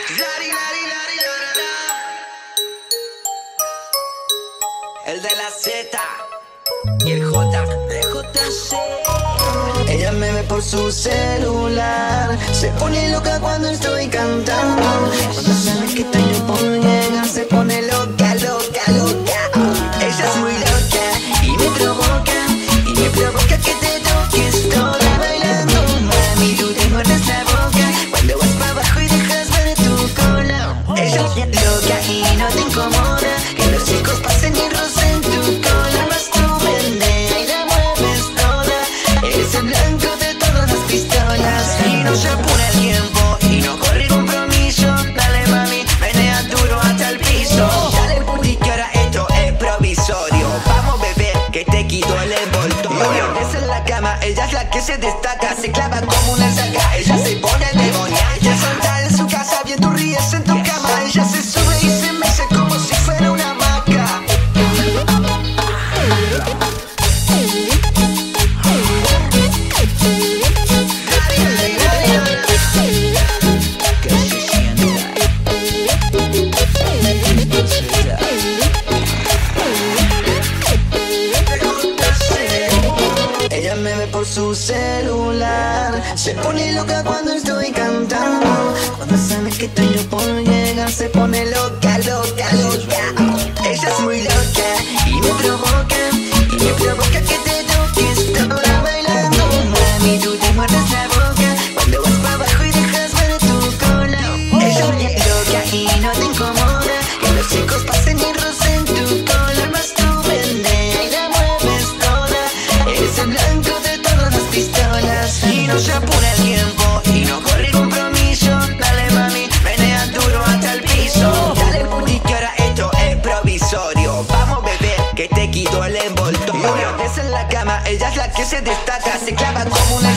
El de la Z y el J de Jota C. Ella me ve por su celular, se pone loca cuando estoy cantando. Cuando sabe que estoy por llegar, se pone loca, loca, loca. Ella es muy loca y me provoca que te toques toda bailando. Mami, tú te muerdes la boca cuando vas para abajo y dejas ver tu cola. Ella es loca y no te incomoda que los chicos pasen y rocen tu cola. Más tú menea y la mueves toda. Eres el blanco de todas las pistolas. Y no se apura el tiempo y no corre compromiso. Dale mami, menea duro hasta el piso. Dale puti que ahora esto es provisorio. Vamos bebé, que te quito el envoltorio. Es en la cama, ella es la que se destaca. Se clava como una saga, ella se pone demonia. Ella salta en su casa, bien tú ríes en tu cama. Ella se sube y se mece como si fuera una hamaca. Ella me ve por su celular, se pone loca cuando estoy cantando. Cuando sabe que estoy yo por llegar, se pone loca, loca, loca. Ella es muy loca y me provoca que te toques toda bailando. Mami, tú te muerdes la boca cuando vas para abajo y dejas ver tu cola. Ella es loca y no te incomoda que los chicos pasen y rocen tu cola. Más tú menea y la mueves toda. Eres el blanco de todas las pistolas. Y no se apura el tiempo y no corre compromiso. Dale mami, menea duro hasta el piso. Dale puti que ahora esto es provisorio. Vamos bebé, que te quito el envoltorio. Es en la cama, ella es la que se destaca. Se clava como una